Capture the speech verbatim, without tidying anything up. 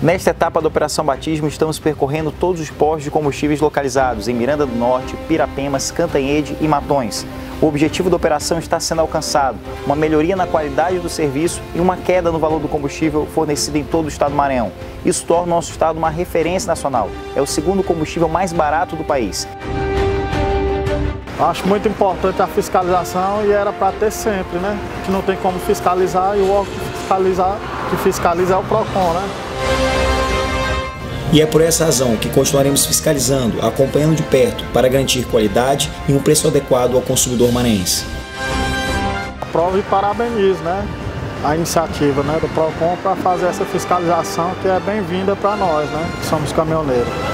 Nesta etapa da Operação Batismo, estamos percorrendo todos os postos de combustíveis localizados em Miranda do Norte, Pirapemas, Cantanhede e Matões. O objetivo da operação está sendo alcançado, uma melhoria na qualidade do serviço e uma queda no valor do combustível fornecido em todo o estado do Maranhão. Isso torna o nosso estado uma referência nacional. É o segundo combustível mais barato do país. Acho muito importante a fiscalização e era para ter sempre, né? Que não tem como fiscalizar e o órgão que fiscaliza, que fiscaliza é o PROCON, né? E é por essa razão que continuaremos fiscalizando, acompanhando de perto, para garantir qualidade e um preço adequado ao consumidor maranhense. Aprovo e parabenizo, né, a iniciativa, né, do PROCON para fazer essa fiscalização que é bem-vinda para nós, né, que somos caminhoneiros.